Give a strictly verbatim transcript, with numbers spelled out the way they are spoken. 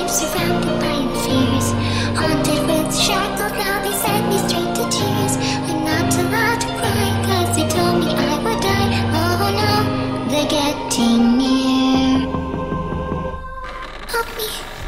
life surrounded by your fears. Haunted with shackles, now they send me straight to tears. I'm not allowed to cry, cause they told me I would die. Oh no, they're getting near. Help me.